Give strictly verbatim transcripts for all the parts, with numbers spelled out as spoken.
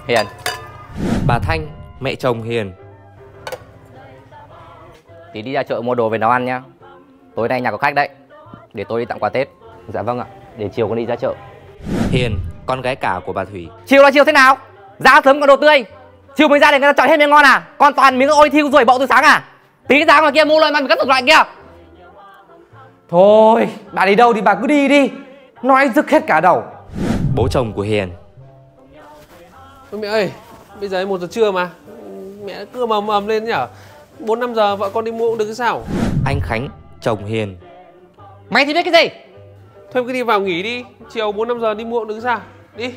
Hiền. Bà Thanh, mẹ chồng Hiền. Tí đi ra chợ mua đồ về nấu ăn nhá. Tối nay nhà có khách đấy, để tôi đi tặng quà Tết. Dạ vâng ạ, để chiều con đi ra chợ. Hiền, con gái cả của bà Thủy. Chiều là chiều thế nào? Ra sớm còn đồ tươi. Chiều mới ra để người ta chọn hết miếng ngon à? Con toàn miếng ôi thiêu ruồi bậu từ sáng à? Tí ra ngoài kia mua loại măng các loại kia. Thôi, bà đi đâu thì bà cứ đi đi. Nói rực hết cả đầu. Bố chồng của Hiền. Ôi mẹ ơi, bây giờ ấy một giờ trưa mà. Mẹ cứ mầm mầm lên nhở. Bốn năm giờ vợ con đi mua cũng được cái sao? Anh Khánh, chồng Hiền. Mày thì biết cái gì? Thôi cứ đi vào nghỉ đi. Chiều bốn năm giờ đi mua cũng được cái sao? Đi.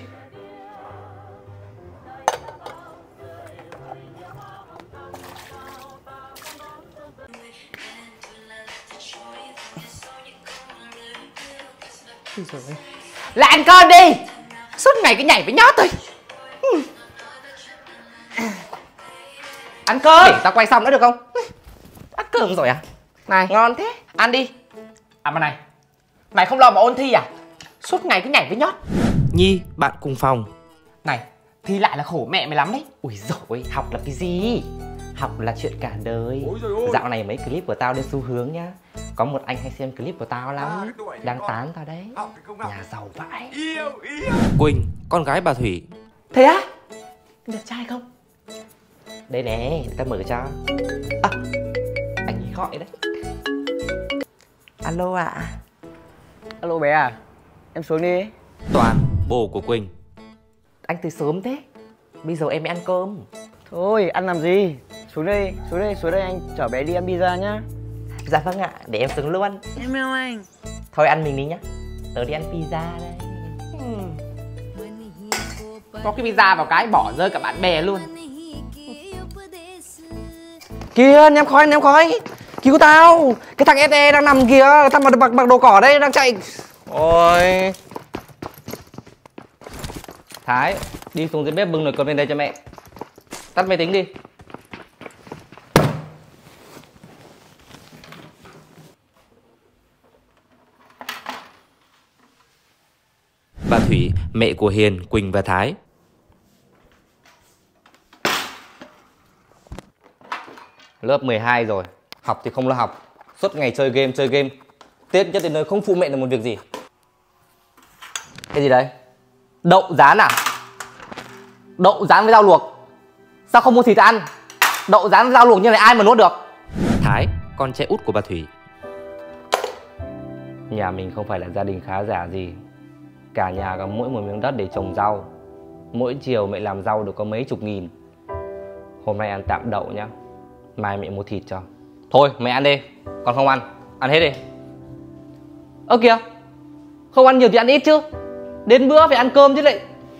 Lại ăn cơm đi. Suốt ngày cứ nhảy với nhót thôi. Ăn cơm. Để tao quay xong đã được không? Ăn cơm rồi à? Này, ngon thế. Ăn đi. À mà này, mày không lo mà ôn thi à? Suốt ngày cứ nhảy với nhót. Nhi, bạn cùng phòng. Này, thi lại là khổ mẹ mày lắm đấy. Ui dồi, học là cái gì? Học là chuyện cả đời. Dạo này mấy clip của tao đến xu hướng nhá. Có một anh hay xem clip của tao lắm. Đang tán tao đấy. Nhà giàu vãi. Quỳnh, con gái bà Thủy. Thế á? Đẹp trai không? Đây nè, tao mở cho. À, anh ấy gọi đấy. Alo ạ. À. Alo bé à, em xuống đi. Toàn, bồ của Quỳnh. Anh từ sớm thế. Bây giờ em mới ăn cơm. Thôi, ăn làm gì? Xuống đây, xuống đây, xuống đây anh chở bé đi ăn pizza nhá. Dạ vâng ạ, để em xuống luôn. Em yêu anh. Thôi ăn mình đi nhá. Tớ đi ăn pizza đây. Hmm. Có cái pizza vào cái bỏ rơi cả bạn bè luôn. Kìa, ném khói, ném khói. Cứu tao. Cái thằng ét e đang nằm kìa. Thằng mặc, mặc, mặc đồ cỏ đây đang chạy. Ôi. Thái, đi xuống dưới bếp bưng nồi cơm lên đây cho mẹ. Tắt máy tính đi. Bà Thủy, mẹ của Hiền, Quỳnh và Thái. Lớp mười hai rồi. Học thì không lo học. Suốt ngày chơi game, chơi game. Tiết nhất đến nơi không phụ mẹ được một việc gì. Cái gì đấy? Đậu rán à? Đậu rán với rau luộc. Sao không mua thịt ăn? Đậu rán với rau luộc như này ai mà nuốt được? Thái, con trai út của bà Thủy. Nhà mình không phải là gia đình khá giả gì. Cả nhà có mỗi một miếng đất để trồng rau. Mỗi chiều mẹ làm rau được có mấy chục nghìn. Hôm nay ăn tạm đậu nhá. Mai mẹ mua thịt cho. Thôi mẹ ăn đi. Con không ăn. Ăn hết đi. Ơ kìa, không ăn nhiều thì ăn ít chứ. Đến bữa phải ăn cơm chứ lại.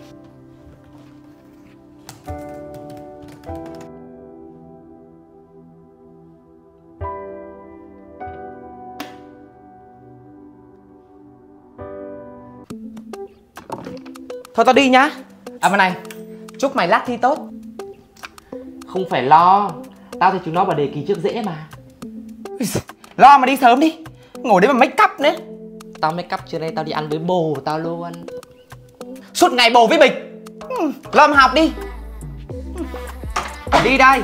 Thôi tao đi nhá. À mà này, chúc mày lát thi tốt. Không phải lo. Tao thì chúng nó vào đề kỳ trước dễ mà. Lo mà đi sớm đi. Ngồi đấy mà make up nữa. Tao make up chưa đây, tao đi ăn với bồ tao luôn. Suốt ngày bồ với Bịch. Lo mà học đi. Đi đây.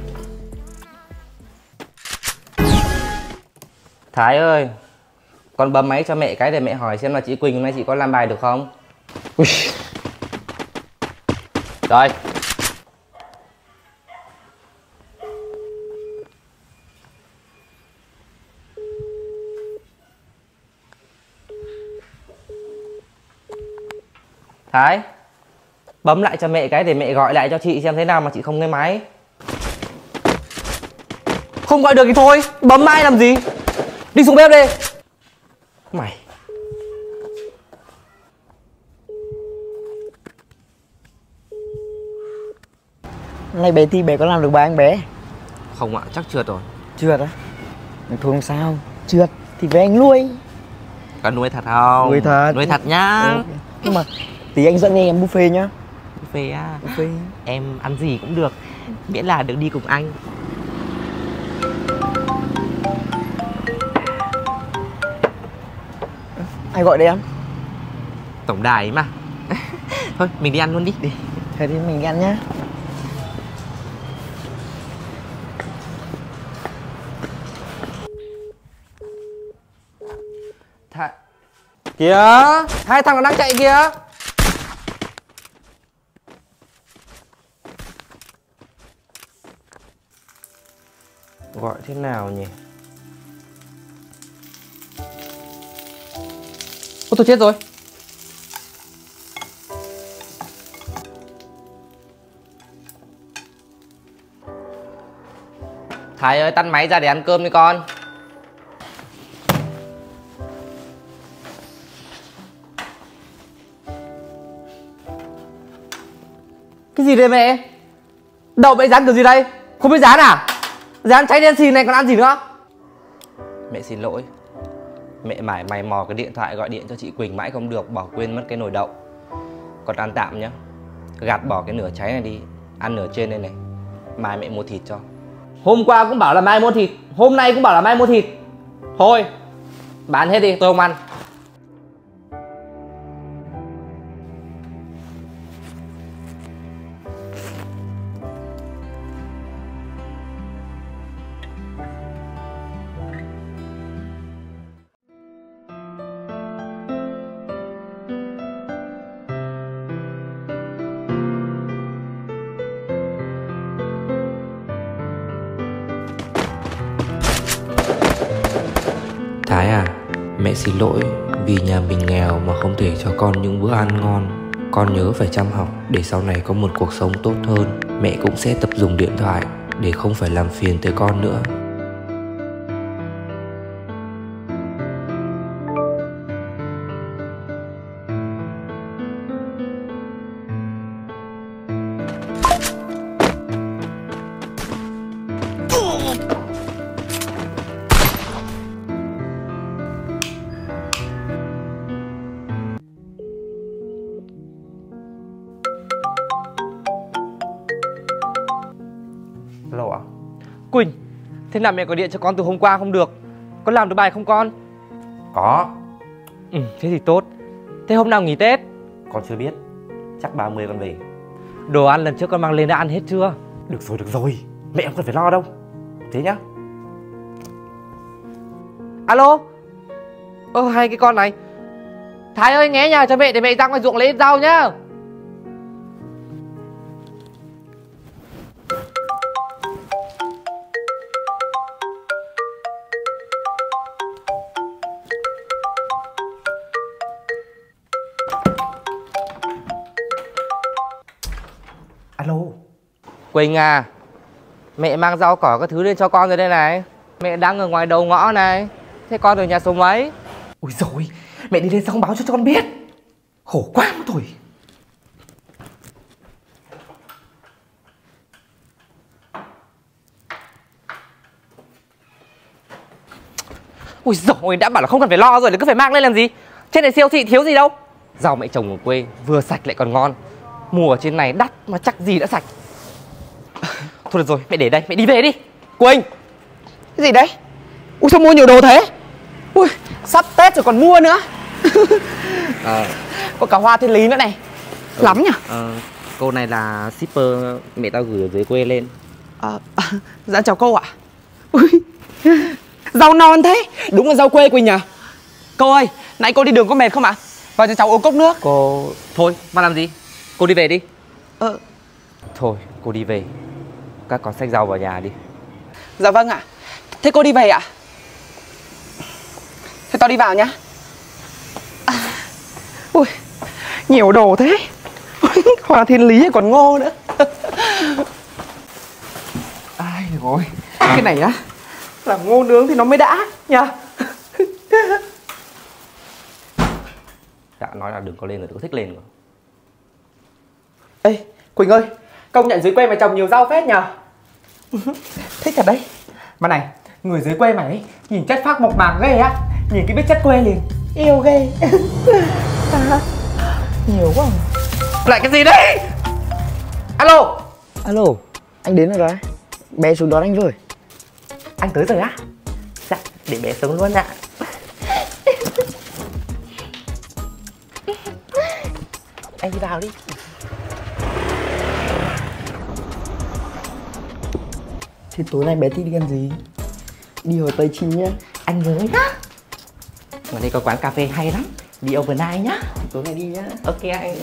Thái ơi, con bấm máy cho mẹ cái để mẹ hỏi xem là chị Quỳnh hôm nay chị có làm bài được không. Ui. Rồi. Thái, bấm lại cho mẹ cái để mẹ gọi lại cho chị xem thế nào mà chị không nghe máy. Không gọi được thì thôi, bấm mai làm gì. Đi xuống bếp đi. Mày. Nay bé thi bé có làm được bài anh bé? Không ạ, chắc trượt rồi. Trượt á? Thôi không sao, trượt thì về anh nuôi. Con nuôi thật không? Nuôi thật. Nuôi thật nhá. Ừ. Nhưng mà tí anh dẫn em buffet nhá. Buffet á? Buffet. Em ăn gì cũng được, miễn là được đi cùng anh. Ai gọi đấy em? Tổng đài ấy mà. Thôi mình đi ăn luôn đi. Đi. Thế thì mình ăn nhá. Thà... Kìa, hai thằng nó đang chạy kìa. Gọi thế nào nhỉ? Ôi tôi chết rồi. Thái ơi, tắt máy ra để ăn cơm đi con. Cái gì đây mẹ? Đậu mẹ rán kiểu gì đây? Không biết rán à? Rán cháy đen xì này còn ăn gì nữa? Mẹ xin lỗi. Mẹ mải mày mò cái điện thoại gọi điện cho chị Quỳnh mãi không được, bỏ quên mất cái nồi đậu. Con ăn tạm nhá. Gạt bỏ cái nửa cháy này đi, ăn nửa trên đây này. Mai mẹ mua thịt cho. Hôm qua cũng bảo là mai mua thịt, hôm nay cũng bảo là mai mua thịt. Thôi, bán hết đi, tôi không ăn. Thái à, mẹ xin lỗi vì nhà mình nghèo mà không thể cho con những bữa ăn ngon. Con nhớ phải chăm học để sau này có một cuộc sống tốt hơn. Mẹ cũng sẽ tập dùng điện thoại để không phải làm phiền tới con nữa. Alo ạ? Quỳnh, thế nào mẹ gọi điện cho con từ hôm qua không được? Con làm được bài không con? Có. Ừ, thế thì tốt. Thế hôm nào nghỉ Tết? Con chưa biết. Chắc ba mươi con về. Đồ ăn lần trước con mang lên đã ăn hết chưa? Được rồi, được rồi. Mẹ không cần phải lo đâu. Thế nhá. Alo? Ơ, hay cái con này. Thái ơi, nghe nhà cho mẹ để mẹ ra ngoài ruộng lấy rau nhá. Alo. Quỳnh à, mẹ mang rau cỏ các thứ lên cho con rồi đây này. Mẹ đang ở ngoài đầu ngõ này. Thế con ở nhà số mấy? Ôi dồi, mẹ đi lên xong báo cho con biết. Khổ quá mà thôi. Ui dồi, đã bảo là không cần phải lo rồi, là cứ phải mang lên làm gì? Trên này siêu thị thiếu gì đâu. Rau mẹ trồng ở quê, vừa sạch lại còn ngon. Mua ở trên này đắt mà chắc gì đã sạch. Thôi được rồi, mẹ để đây, mẹ đi về đi. Quỳnh! Cái gì đấy? Ui sao mua nhiều đồ thế? Ui, sắp Tết rồi còn mua nữa. À, Có cả hoa thiên lý nữa này. ừ, Lắm nhỉ? à, cô này là shipper mẹ tao gửi ở dưới quê lên. À, à, dạ chào cô ạ. Ui, rau non thế. Đúng là rau quê Quỳnh nhỉ? Cô ơi, nãy cô đi đường có mệt không ạ? Vào cho cháu uống cốc nước. Cô... Thôi, mà làm gì? Cô đi về đi. Ờ. Thôi, cô đi về. Các con xách rau vào nhà đi. Dạ vâng ạ. Thế cô đi về ạ? Thế tao đi vào nhá. À, ui, nhiều đồ thế. Hoa thiên lý còn ngô nữa. Ai rồi, cái này á, làm ngô nướng thì nó mới đã nha. Dạ nói là đừng có lên rồi, đừng có thích lên nữa. Ê, Quỳnh ơi, công nhận dưới quê mày trồng nhiều rau phết nhờ. Thích thật đấy. Mà này, người dưới quê mày ấy, nhìn chất phác mộc mạc ghê á. Nhìn cái biết chất quê liền, yêu ghê. Nhiều quá. Lại cái gì đấy? Alo. Alo, anh đến rồi đó. Bé xuống đón anh với. Anh tới rồi á? Dạ, để bé xuống luôn ạ. Anh đi vào đi. Thế tối nay bé thích đi ăn gì? Đi Hồ Tây Chi nhá. Anh nhớ nhá. Ở đây có quán cà phê hay lắm. Đi overnight nhá. Tối nay đi nhá. Ok anh.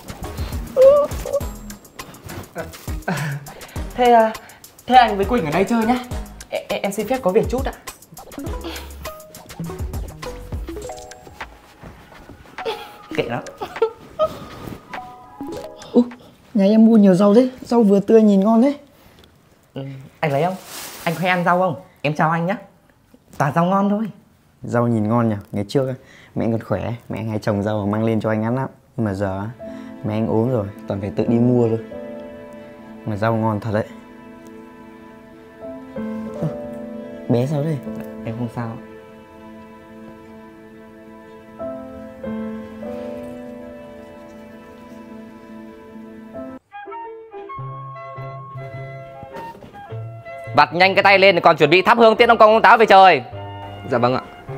Thế à, thế anh với Quỳnh ở đây chơi nhá. Em, em xin phép có việc chút ạ. Kệ nó. Ủa, nhà em mua nhiều rau thế, rau vừa tươi nhìn ngon thế. Ừ, anh lấy không? Anh hay ăn rau không? Em chào anh nhá. Toàn rau ngon thôi. Rau nhìn ngon nhỉ, ngày trước mẹ còn khỏe, mẹ hay trồng rau và mang lên cho anh ăn lắm. Nhưng mà giờ mẹ anh ốm rồi, toàn phải tự đi mua thôi. Mà rau ngon thật đấy. Ơ, bé sao đây? Em không sao. Vặt nhanh cái tay lên còn chuẩn bị thắp hương tiễn ông công ông táo về trời. Dạ vâng ạ.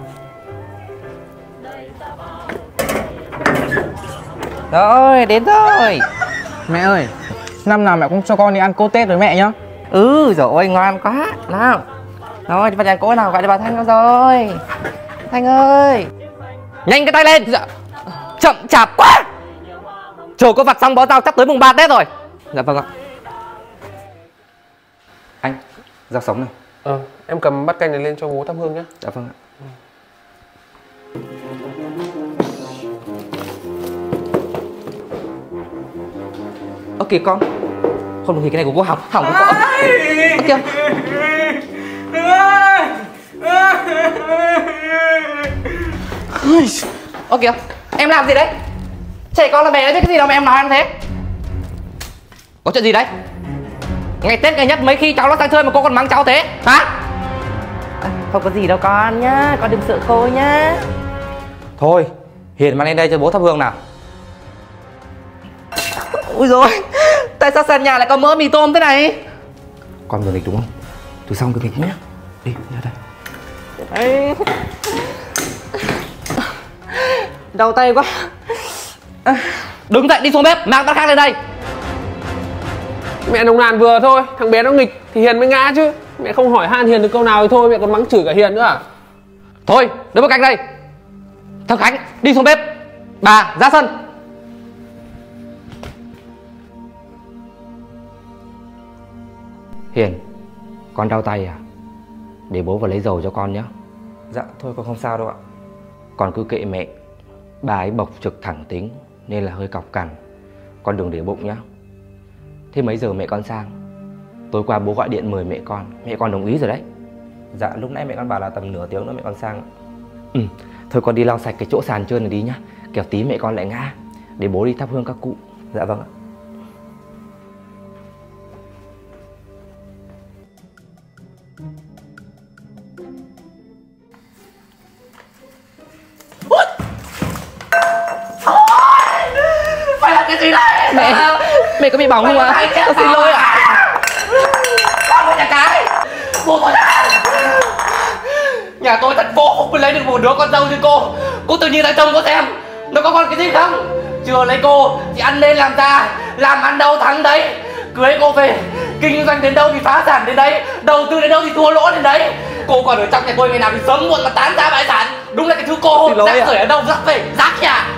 Rồi, đến rồi. Mẹ ơi, năm nào mẹ cũng cho con đi ăn cô Tết với mẹ nhá. Ừ, rồi ngon quá. Nào. Rồi, đi vào nhà cô nào gọi cho bà Thanh rồi. Thanh ơi. Nhanh cái tay lên. Dạ. Chậm chạp quá. Chờ có vặt xong bó rau chắc tới mùng ba Tết rồi. Dạ vâng ạ. Anh, rau sống này. Ờ, em cầm bát canh này lên cho bố thắp hương nhé. Dạ vâng ạ. Ơ kìa con. Không được thì cái này của cô hỏng, hỏng của cô. Ơ kìa. Ơ kìa, em làm gì đấy? Trẻ con là bé chứ cái gì đâu mà em nói em thế? Có chuyện gì đấy? Ngày Tết ngày nhất mấy khi cháu nó sang chơi mà cô còn mắng cháu thế hả? À, không có gì đâu con nhá, con đừng sợ cô nhá. Thôi, Hiền mang lên đây cho bố thắp hương nào. Ui rồi, tại sao sàn nhà lại có mỡ mì tôm thế này? Con vừa nghịch đúng không? Từ xong cứ nghịch nhé. Đi, ra đây. Đấy. Đau tay quá. Đứng dậy đi xuống bếp, mang bát khác lên đây. Mẹ nồng nàn vừa thôi, thằng bé nó nghịch thì Hiền mới ngã chứ. Mẹ không hỏi han Hiền được câu nào thì thôi, mẹ còn mắng chửi cả Hiền nữa à? Thôi, đứng bên cạnh đây. Thằng Khánh, đi xuống bếp. Bà, ra sân. Hiền, con đau tay à? Để bố vào lấy dầu cho con nhé. Dạ, thôi con không sao đâu ạ. Con cứ kệ mẹ. Bà ấy bộc trực thẳng tính nên là hơi cọc cằn. Con đừng để bụng nhé. Thế mấy giờ mẹ con sang? Tối qua bố gọi điện mời mẹ con. Mẹ con đồng ý rồi đấy. Dạ, lúc nãy mẹ con bảo là tầm nửa tiếng nữa mẹ con sang. Ừ, thôi con đi lau sạch cái chỗ sàn trơn này đi nhá. Kẻo tí mẹ con lại ngã. Để bố đi thắp hương các cụ. Dạ vâng ạ. Phải làm cái gì đây? Mẹ, mẹ có bị bỏng không ạ? Con xin lỗi ạ. Con của nhà cái. Bố con ra. Nhà tôi thật vô không mới lấy được một đứa con dâu như cô. Cô tự nhiên lại trông cô xem nó có con cái gì không? Chưa lấy cô thì ăn nên làm ra. Làm ăn đâu thắng đấy. Cưới cô về kinh doanh đến đâu thì phá sản đến đấy. Đầu tư đến đâu thì thua lỗ đến đấy. Cô còn ở trong nhà tôi ngày nào thì sớm muộn mà tán ra bại sản. Đúng là cái thứ cô rác rưởi ở đâu rác về rác nhà.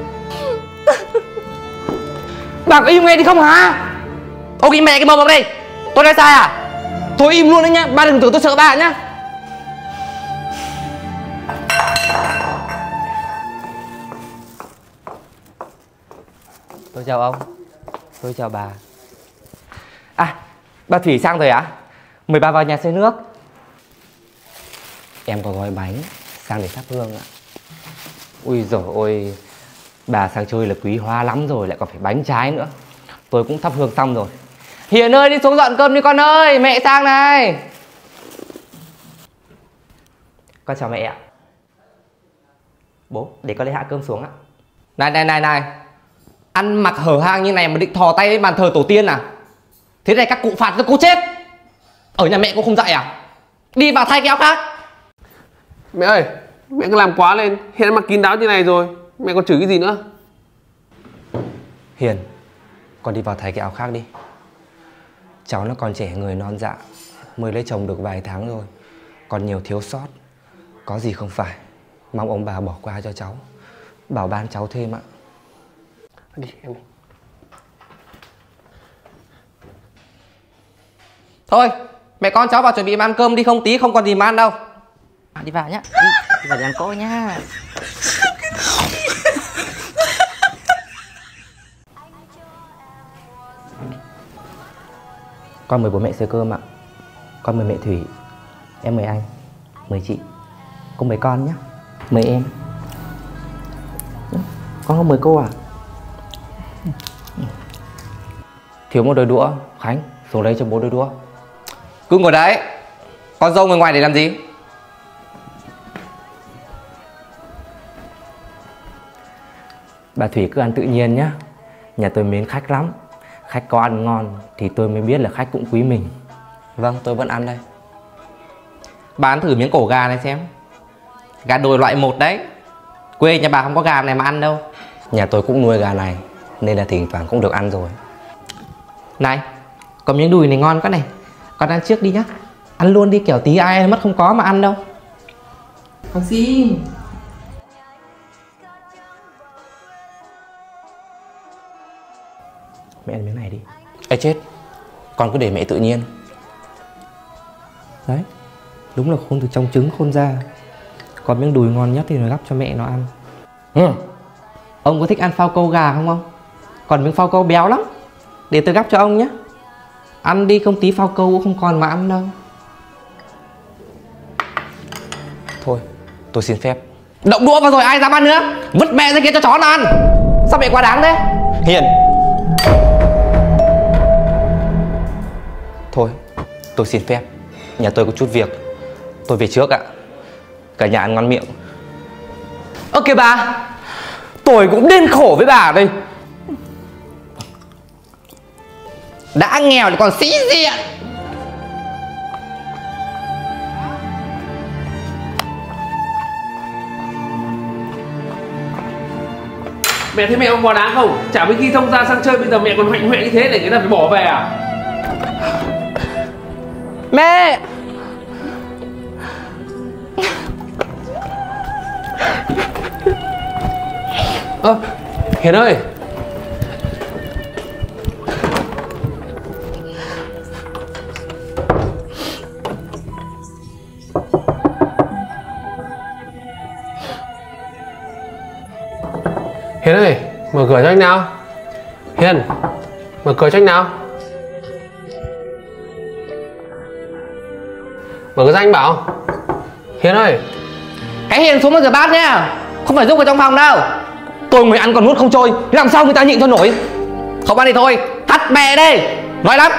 Bà có im nghe đi không hả? Ô cái mẹ cái mồm vào đây. Tôi nói sai à? Thôi im luôn đấy nhá. Ba đừng tưởng tôi sợ bà nhá. Tôi chào ông. Tôi chào bà. À, bà Thủy sang rồi à? Mời bà vào nhà xơi nước. Em có gói bánh sang để thắp hương ạ. Ui giời ôi, bà sang chơi là quý hóa lắm rồi, lại còn phải bánh trái nữa. Tôi cũng thắp hương xong rồi. Hiền ơi, đi xuống dọn cơm đi con ơi, mẹ sang này. Con chào mẹ ạ. Bố, để con lấy hạ cơm xuống ạ. Này này này này, ăn mặc hở hang như này mà định thò tay lên bàn thờ tổ tiên à? Thế này các cụ phạt cho cô chết. Ở nhà mẹ cô không dạy à? Đi vào thay cái áo khác. Mẹ ơi, mẹ cứ làm quá lên. Hiền mặc kín đáo như này rồi, mẹ còn chửi cái gì nữa? Hiền, con đi vào thay cái áo khác đi. Cháu nó còn trẻ người non dạ, Mới lấy chồng được vài tháng rồi, còn nhiều thiếu sót. Có gì không phải, mong ông bà bỏ qua cho cháu, bảo ban cháu thêm ạ. Đi em đi. Thôi, mẹ con cháu vào chuẩn bị ăn cơm đi, không tí không còn gì mà ăn đâu. À, đi vào nhá, đi, đi vào ăn cỗ nhá. Con mời bố mẹ xới cơm ạ. Con mời mẹ Thủy, em mời anh, mời chị, cũng mời con nhé, mời em. Con không mời cô à? Thiếu một đôi đũa, Khánh, xuống đây cho bố đôi đũa. Cứ ngồi đấy, con dâu ngồi ngoài để làm gì? Bà Thủy cứ ăn tự nhiên nhá. Nhà tôi mến khách lắm. Khách có ăn ngon thì tôi mới biết là khách cũng quý mình. Vâng, tôi vẫn ăn đây. Bà ăn thử miếng cổ gà này xem. Gà đồi loại một đấy. Quê nhà bà không có gà này mà ăn đâu. Nhà tôi cũng nuôi gà này nên là thỉnh thoảng cũng được ăn rồi. Này, có miếng đùi này ngon quá này. Con ăn trước đi nhá. Ăn luôn đi, kiểu tí ai mất không có mà ăn đâu. Con xin. Mẹ ăn miếng này đi. Ê chết, con cứ để mẹ tự nhiên. Đấy, đúng là khôn từ trong trứng khôn ra. Còn miếng đùi ngon nhất thì nó gắp cho mẹ nó ăn. Ừ. Ông có thích ăn phao câu gà không ông? Còn miếng phao câu béo lắm, để tôi gắp cho ông nhé. Ăn đi, không tí phao câu cũng không còn mà ăn đâu. Thôi, tôi xin phép. Động đũa vào rồi ai dám ăn nữa. Vứt mẹ ra kia cho chó nó ăn. Sao mẹ quá đáng thế? Hiền. Thôi, tôi xin phép. Nhà tôi có chút việc, tôi về trước ạ. Cả nhà ăn ngon miệng. Ơ kìa bà, tôi cũng điên khổ với bà ở đây. Đã nghèo thì còn sĩ diện. Mẹ thấy mẹ ông quá đáng không? Chả mấy khi thông gia sang chơi bây giờ mẹ còn hoạnh hoẹ như thế để người ta phải bỏ về à? Mẹ. Ơ, Hiền ơi. Hiền ơi, mở cửa cho anh nào. Hiền, mở cửa cho anh nào. Mở cửa cho anh bảo. Hiền ơi. Cái Hiền xuống mà rửa bát nha. Không phải giúp ở trong phòng đâu. Tôi người ăn còn nuốt không trôi, làm sao người ta nhịn cho nổi. Không ăn thì thôi, tắt mẹ đi. Nói lắm.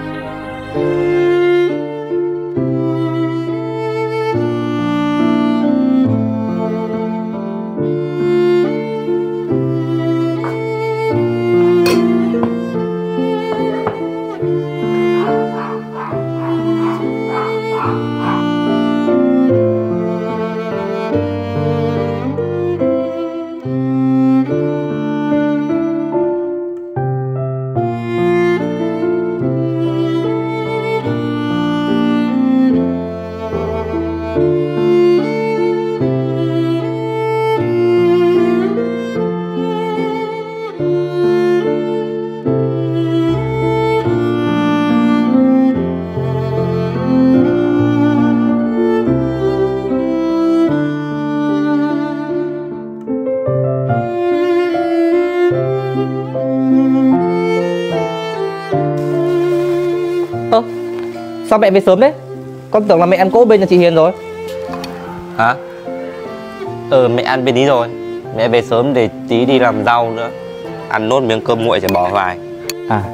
Ơ, sao mẹ về sớm đấy? Con tưởng là mẹ ăn cỗ bên nhà chị Hiền rồi. Hả? Ừ, mẹ ăn bên ý rồi. Mẹ về sớm để tí đi làm rau nữa. Ăn nốt miếng cơm nguội sẽ bỏ vài. À.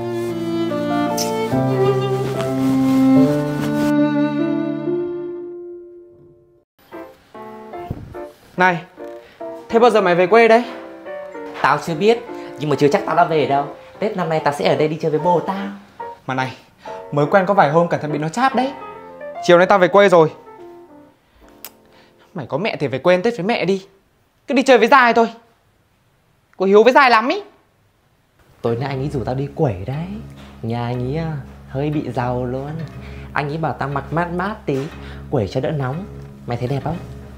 Này, thế bao giờ mày về quê đấy? Tao chưa biết, nhưng mà chưa chắc tao đã về đâu. Tết năm nay tao sẽ ở đây đi chơi với bố tao. Mà này, mới quen có vài hôm cẩn thận bị nó cháp đấy. Chiều nay tao về quê rồi. Mày có mẹ thì về quê ăn Tết với mẹ đi. Cứ đi chơi với Giai thôi. Cô hiếu với Giai lắm ý. Tối nay anh ấy rủ tao đi quẩy đấy. Nhà anh ấy à, hơi bị giàu luôn. Anh ấy bảo tao mặc mát mát tí, quẩy cho đỡ nóng. Mày thấy đẹp không?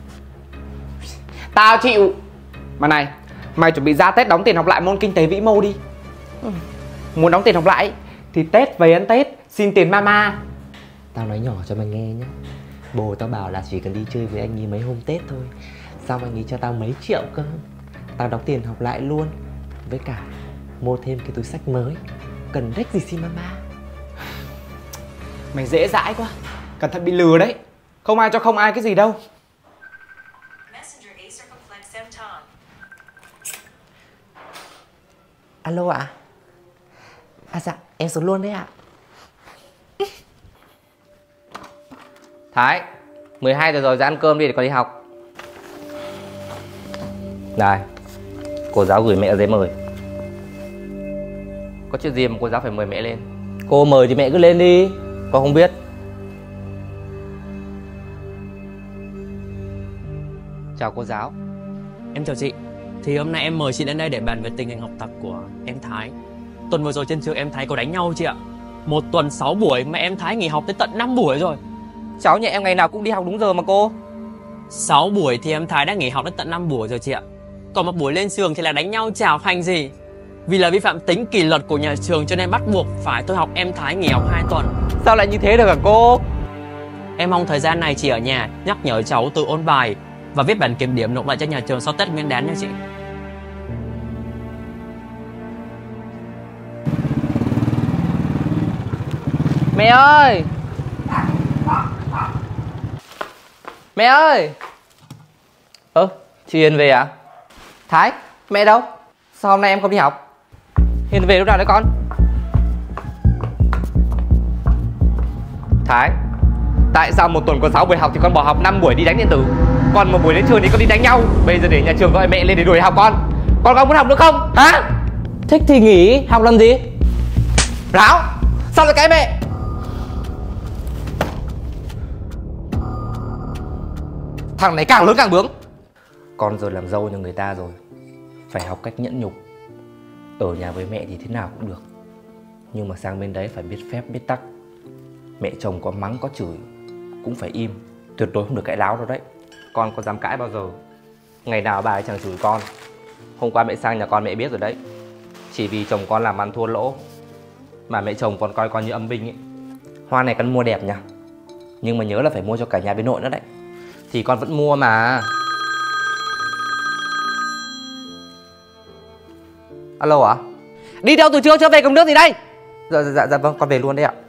Tao chịu. Mà này, mày chuẩn bị ra Tết đóng tiền học lại môn kinh tế vĩ mô đi. Muốn đóng tiền học lại thì Tết về ăn Tết, xin tiền mama. Tao nói nhỏ cho mày nghe nhé. Bố tao bảo là chỉ cần đi chơi với anh ấy mấy hôm Tết thôi, xong anh ấy cho tao mấy triệu cơ. Tao đóng tiền học lại luôn. Với cả mua thêm cái túi xách mới. Cần đếch gì xin mama. Mày dễ dãi quá, cẩn thận bị lừa đấy. Không ai cho không ai cái gì đâu. Alo ạ. À? À dạ, em xuống luôn đấy ạ. Thái, mười hai giờ rồi, ra ăn cơm đi để con đi học. Này, cô giáo gửi mẹ giấy mời. Có chuyện gì mà cô giáo phải mời mẹ lên? Cô mời thì mẹ cứ lên đi, con không biết. Chào cô giáo. Em chào chị. Thì hôm nay em mời chị đến đây để bàn về tình hình học tập của em Thái. Tuần vừa rồi trên trường em Thái có đánh nhau chị ạ. Một tuần sáu buổi mà em Thái nghỉ học tới tận năm buổi rồi. Cháu nhà em ngày nào cũng đi học đúng giờ mà cô. Sáu buổi thì em Thái đã nghỉ học đến tận năm buổi rồi chị ạ. Còn một buổi lên trường thì là đánh nhau chào hành gì. Vì là vi phạm tính kỷ luật của nhà trường cho nên bắt buộc phải tôi học em Thái nghỉ học hai tuần. Sao lại như thế được hả cô? Em mong thời gian này chị ở nhà nhắc nhở cháu tự ôn bài và viết bản kiểm điểm nộp lại cho nhà trường sau Tết Nguyên đán nha chị. Mẹ ơi! Mẹ ơi! Ơ, chị Hiền về à? Thái, mẹ đâu? Sao hôm nay em không đi học? Hiền về lúc nào đấy con? Thái, tại sao một tuần có sáu buổi học thì con bỏ học năm buổi đi đánh điện tử? Còn một buổi đến trường thì con đi đánh nhau. Bây giờ để nhà trường gọi mẹ lên để đuổi học con. Con có muốn học nữa không? Hả? Thích thì nghỉ, học làm gì? Ráo, sao lại cãi mẹ? Thằng này càng lớn càng bướng. Con giờ làm dâu cho người ta rồi, phải học cách nhẫn nhục. Ở nhà với mẹ thì thế nào cũng được, nhưng mà sang bên đấy phải biết phép biết tắc. Mẹ chồng có mắng có chửi cũng phải im, tuyệt đối không được cãi láo đâu đấy. Con có dám cãi bao giờ? Ngày nào bà ấy chẳng chửi con. Hôm qua mẹ sang nhà con mẹ biết rồi đấy. Chỉ vì chồng con làm ăn thua lỗ mà mẹ chồng còn coi con như âm binh ấy. Hoa này con mua đẹp nhỉ, nhưng mà nhớ là phải mua cho cả nhà bên nội nữa đấy. Thì con vẫn mua mà. Alo ạ? À? Đi đâu từ trưa chưa về cầm nước gì đây? Dạ, dạ, dạ vâng, con về luôn đấy ạ.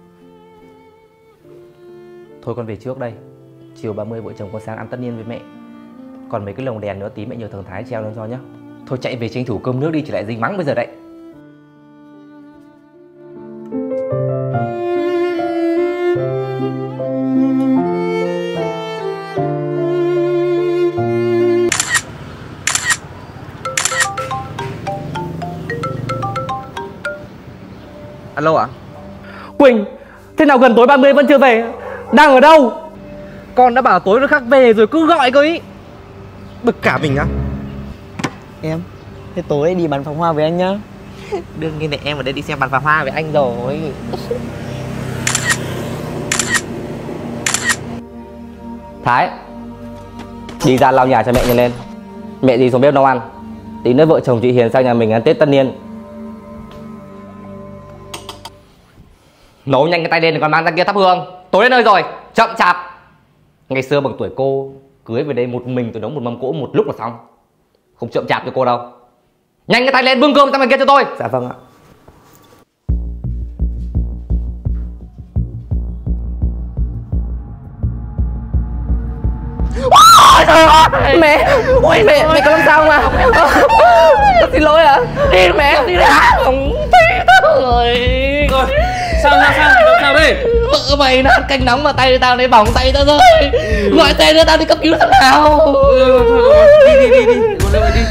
Thôi con về trước đây. Chiều ba mươi vợ chồng con sang ăn tất niên với mẹ. Còn mấy cái lồng đèn nữa tí mẹ nhờ thằng Thái treo lên cho nhá. Thôi chạy về tranh thủ cơm nước đi, chỉ lại dính mắng bây giờ đấy. Alo ạ? À? Quỳnh, thế nào gần tối ba mươi vẫn chưa về? Đang ở đâu? Con đã bảo tối nó khác về rồi cứ gọi cơ ý. Bực cả mình á. Em, thế tối đi bắn pháo hoa với anh nhá. Đương nhiên là em ở đây đi xem bắn pháo hoa với anh rồi. Thái, đi ra lau nhà cho mẹ nhanh lên. Mẹ gì xuống bếp nấu ăn. Tí nữa vợ chồng chị Hiền sang nhà mình ăn Tết tất niên. Nấu nhanh cái tay lên để còn mang ra kia thắp hương. Tối đến nơi rồi, chậm chạp. Ngày xưa bằng tuổi cô, cưới về đây một mình tôi nấu một mâm cỗ một lúc là xong. Không chậm chạp cho cô đâu. Nhanh cái tay lên bưng cơm sang bên kia cho tôi. Dạ vâng ạ. Ôi trời ơi, mẹ, ôi mẹ, mẹ có làm sao mà? Con xin lỗi ạ. À? Đi mẹ, đi ra. Không thấy rồi. Rồi, sao sao sao, làm sao đây? Vợ mày nó ăn canh nóng mà tay tao này bỏng tay tao rồi. Gọi tay đưa tao đi cấp cứu thằng nào. Đi đi đi đi, đi đi.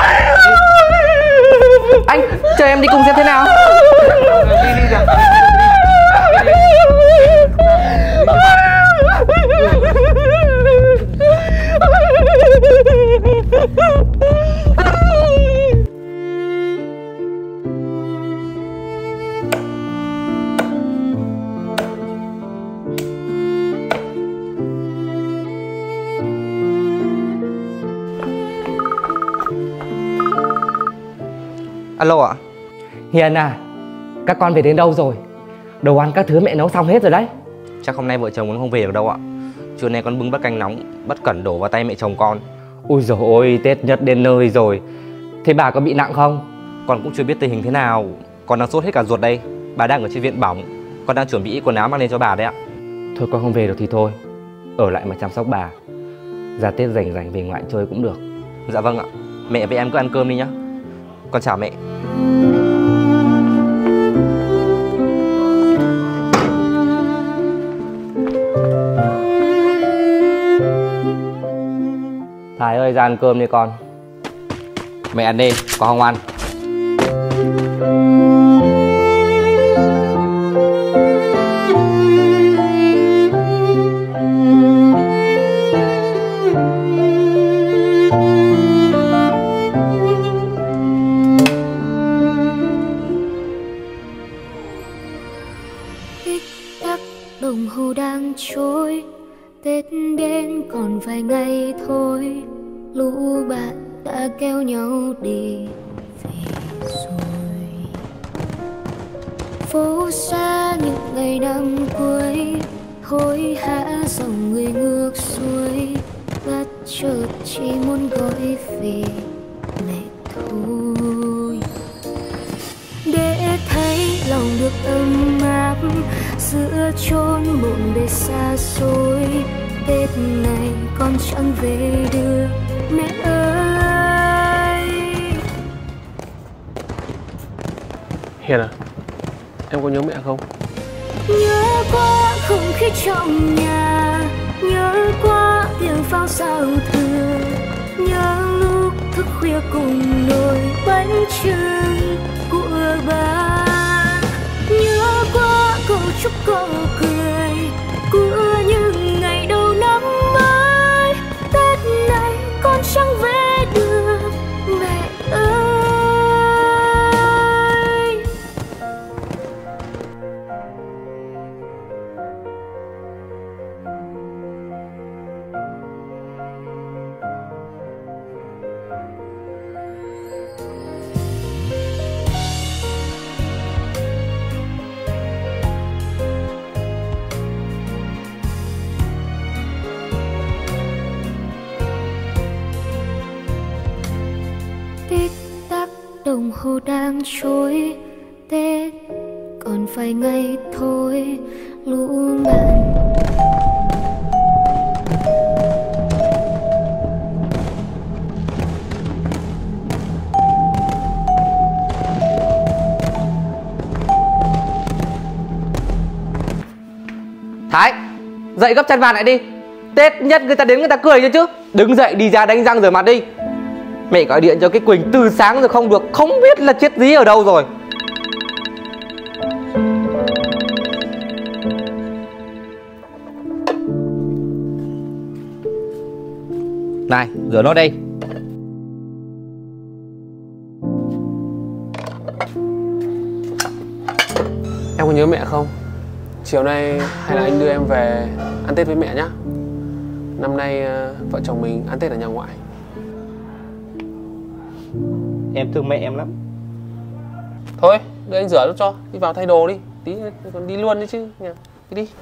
Anh chờ em đi cùng xem thế nào. Đi đi đi. Alo ạ. Hiền à, các con về đến đâu rồi? Đồ ăn các thứ mẹ nấu xong hết rồi đấy. Chắc hôm nay vợ chồng con không về được đâu ạ. Trưa nay con bưng bát canh nóng bất cẩn đổ vào tay mẹ chồng con. Ui dồi ôi, Tết nhất đến nơi rồi. Thế bà có bị nặng không? Con cũng chưa biết tình hình thế nào. Con đang sốt hết cả ruột đây. Bà đang ở trên viện bỏng. Con đang chuẩn bị quần áo mang lên cho bà đấy ạ. Thôi con không về được thì thôi, ở lại mà chăm sóc bà. Ra Tết rảnh rảnh về ngoại chơi cũng được. Dạ vâng ạ. Mẹ với em cứ ăn cơm đi nhá. Con chào mẹ. Thái ơi, ra ăn cơm đi con. Mẹ ăn đi, con không ăn. Tích tắc đồng hồ đang trôi, Tết đến còn vài ngày thôi. Lũ bạn đã kéo nhau đi về rồi. Phố xa những ngày năm cuối, hối hả dòng người ngược xuôi. Bất chợt chỉ muốn gọi về mẹ thôi, để thấy lòng được ấm áp giữa chốn bộn bề xa xôi. Tết này con chẳng về được mẹ ơi. Hiền à, em có nhớ mẹ không? Nhớ quá không khí trong nhà, nhớ quá tiếng pháo giao thừa, nhớ lúc thức khuya cùng nồi bánh chưng của bà, nhớ quá câu chúc câu cười của những ngày đầu năm mới. Tết này con chẳng về được mẹ ơi. Tích tắc đồng hồ đang trôi, Tết còn vài ngày thôi. Lũ bạn Thái, dậy gấp chăn vàng lại đi. Tết nhất người ta đến người ta cười cho chứ. Đứng dậy đi ra đánh răng rửa mặt đi. Mẹ gọi điện cho cái Quỳnh từ sáng rồi không được, không biết là chết dí ở đâu rồi. Này, rửa nốt đi. Em có nhớ mẹ không? Chiều nay hay là anh đưa em về ăn Tết với mẹ nhá. Năm nay uh, vợ chồng mình ăn Tết ở nhà ngoại. Em thương mẹ em lắm. Thôi, đưa anh rửa giúp cho. Đi vào thay đồ đi. Tí còn đi luôn đi chứ. Đi đi.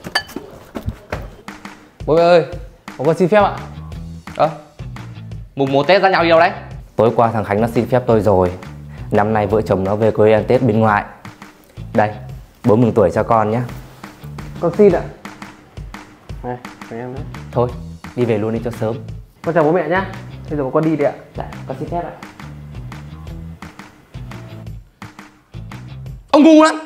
Bố mẹ ơi, bố con xin phép ạ. Ơ, à, mùng một Tết ra nhau đi đâu đấy? Tối qua thằng Khánh nó xin phép tôi rồi. Năm nay vợ chồng nó về quê ăn Tết bên ngoài. Đây, bố mừng tuổi cho con nhé. Con xin ạ. Này, với em đấy. Thôi, đi về luôn đi cho sớm. Con chào bố mẹ nhá. Bây giờ con đi đi ạ. Dạ, con xin phép ạ. Ông ngu lắm.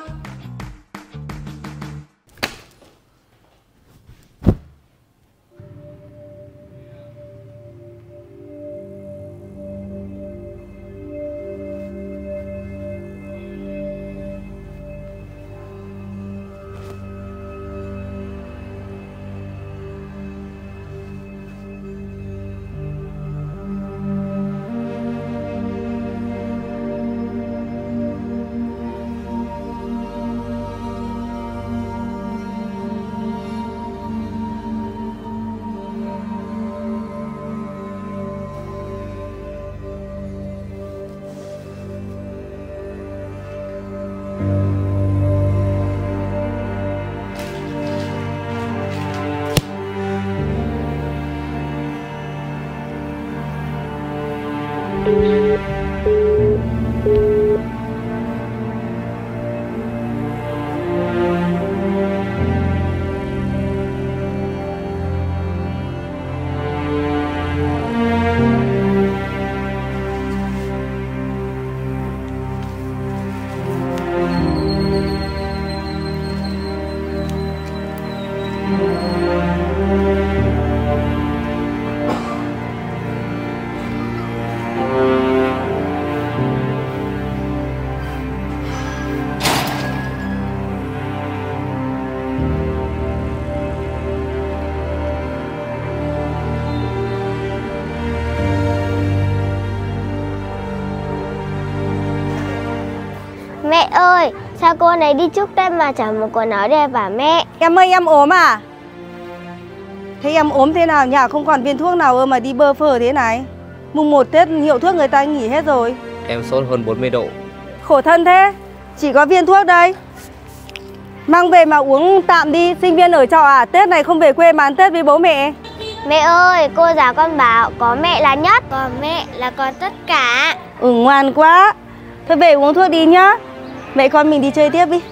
Mẹ ơi, sao cô này đi chúc Tết mà chẳng một quần áo đẹp à mẹ? Em ơi, em ốm à? Thế em ốm thế nào, nhà không còn viên thuốc nào ơ mà đi bơ phờ thế này? Mùng một Tết hiệu thuốc người ta nghỉ hết rồi. Em sốt hơn bốn mươi độ. Khổ thân thế, chỉ có viên thuốc đây. Mang về mà uống tạm đi, sinh viên ở trọ à? Tết này không về quê mà ăn Tết với bố mẹ. Mẹ ơi, cô giáo con bảo có mẹ là nhất, còn mẹ là còn tất cả. Ừ, ngoan quá. Thôi về uống thuốc đi nhá. Mẹ con mình đi chơi tiếp đi.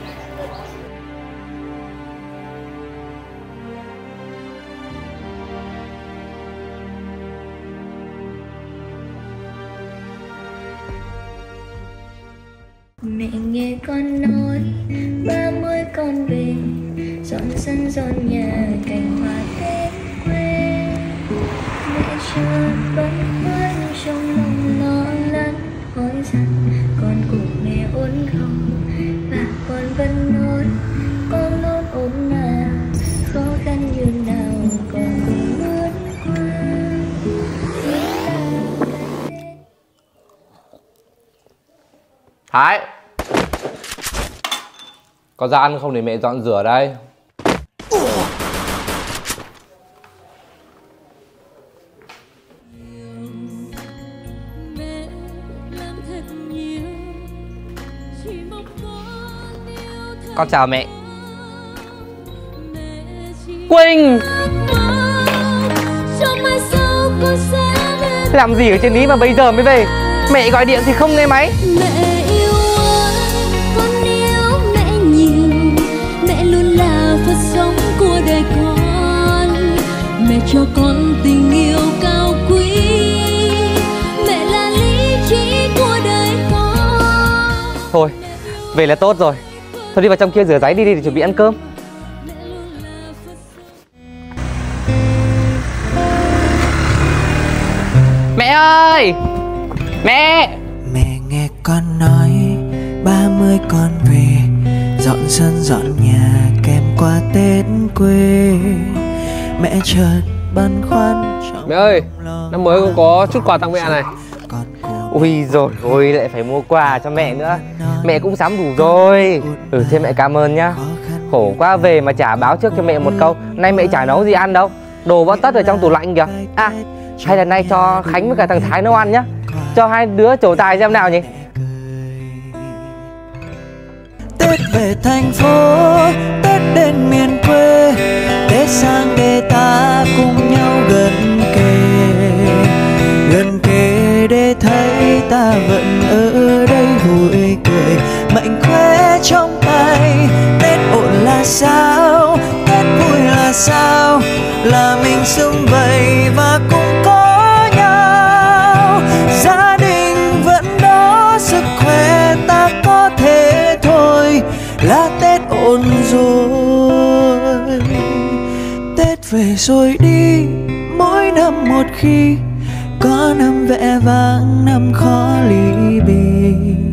Mẹ nghe con nói ba mươi con về, dọn sân dọn nhà cành hoa Tết quê. Mẹ chưa băn khoăn trong lòng lo lắng, hỏi rằng con của mẹ ổn không, và con vẫn nói con luôn ổn mà, khó khăn như nào con cũng bước qua. Thái, có ra ăn không để mẹ dọn rửa đây. Con chào mẹ. Quỳnh, làm gì ở trên ý mà bây giờ mới về? Mẹ gọi điện thì không nghe máy. Mẹ yêu ơi, con yêu mẹ nhiều. Mẹ luôn là Phật sống của đời con. Mẹ cho con tình yêu cao quý. Mẹ là lý trí của đời con. Thôi, về là tốt rồi. Thôi đi vào trong kia rửa ráy đi đi để chuẩn bị ăn cơm. Mẹ ơi! Mẹ! Mẹ nghe con nói ba mươi con về, dọn sân dọn nhà kèm qua Tết quê. Mẹ chợt băn khoăn. Mẹ ơi, năm mới con có chút quà tặng mẹ này. Ui rồi ôi, lại phải mua quà cho mẹ nữa. Mẹ cũng sắm đủ rồi. Ừ, thế mẹ cảm ơn nhá. Khổ quá, về mà chả báo trước cho mẹ một câu. Nay mẹ chả nấu gì ăn đâu, đồ vẫn tất ở trong tủ lạnh kìa. À, hay là nay cho Khánh với cả thằng Thái nấu ăn nhá. Cho hai đứa trổ tài xem nào nhỉ. Tết về thành phố, Tết đến miền quê, Tết sang để ta cùng nhau gần kề. Gần kề để thấy ta vẫn ở đây vui cười, mạnh khỏe trong tay. Tết ổn là sao, Tết vui là sao, là mình xung vầy và cùng có nhau. Gia đình vẫn đó, sức khỏe ta có thế thôi, là Tết ổn rồi. Tết về rồi đi, mỗi năm một khi, có năm vẻ vang năm khó ly biệt.